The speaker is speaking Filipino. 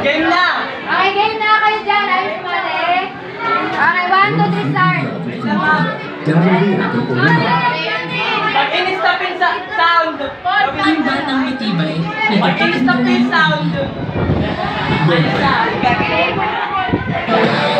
Game na! Okay, game na kayo dyan. Ayos mali. Okay, 1, 2, 3, start. Mag-in-stopin sa sound. Yung batang matibay. Mag-in-stopin sound. Ayos na.